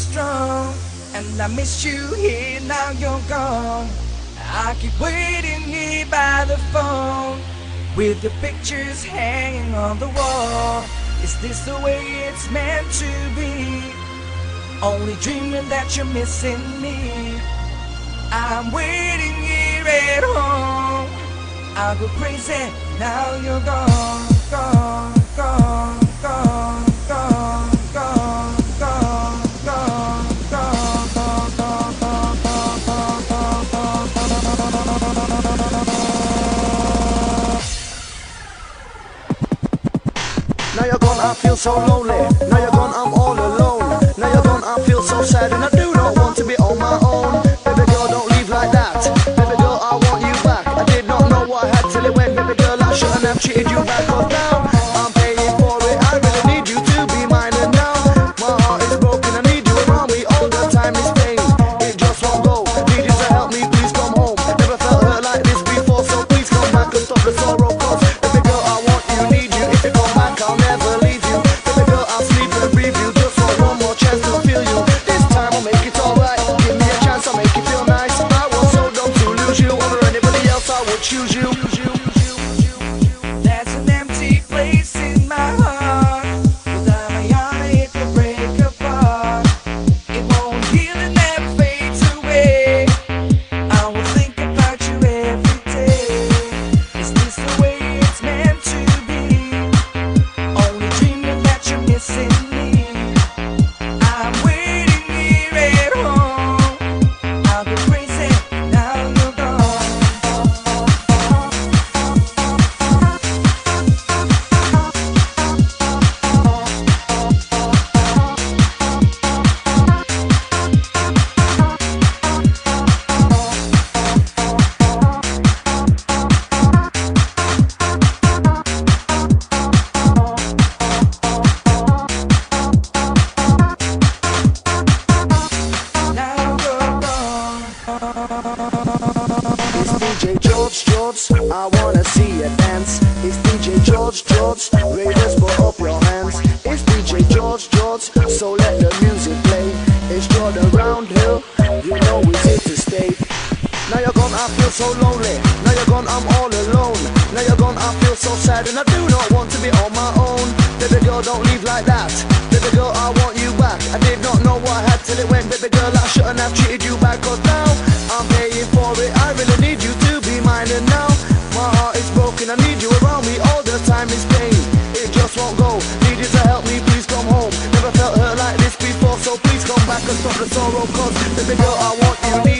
strong, and I miss you here, now you're gone. I keep waiting here by the phone, with the pictures hanging on the wall. Is this the way it's meant to be? Only dreaming that you're missing me. I'm waiting here at home. I go crazy, now you're gone, gone, gone, gone, gone, gone, gone, gone, gone, gone, gone, gone, gone, gone, gone. Now you're gone, I feel so lonely. Now you're gone, I'm all alone. Now you're gone, I feel so sad, and I do not want to be on my own. Baby girl, don't leave like that. Baby girl, I want you back. I did not know what I had till it went. Baby girl, I shouldn't have treated you back. Cause now I'm paying for it. I really need you to be mine, and now my heart is broken. I need you around me all the time. It's pain, it just won't go. Need you to help me, please come home. Never felt hurt like this before, so please come back and stop the sorrow. Cause baby girl, I want you, need you. If you come back, I'll never leave you. Baby girl, I'll sleep and breathe you. Just want one more chance to feel you. This time I'll make it alright. Give me a chance, I'll make you feel nice. I was so dumb to lose you. Over anybody else, I would choose you. There's an empty place in my heart, without my heart it will break apart. It won't heal and never fades away. I will think about you every day. Is this the way it's meant to be? Only dreaming that you're missing me. I'm waiting here at home. I'll go crazy, now you're gone. Now you're gone. It's DJ George, I wanna see you dance. It's DJ George, Raiders, put up your hands. It's DJ George, so let the music play. It's Jordan Roundhill, you know it's here to stay. Now you're gone, I feel so lonely. Now you're gone, I'm all alone. Now you're gone, I feel so sad, and I do not want to be on my own. Baby girl, don't leave like that. Baby girl, I want you back. I did not know what I had till it went. Baby girl, I shouldn't have treated you back. Cause now I'm paying for it. I really need you to be mine, and now my heart is broken. I need you around me all the time. It's pain, it just won't go. Need you to help me, please come home. Never felt hurt like this before, so please come back and stop the sorrow. Cause baby girl, I want you, need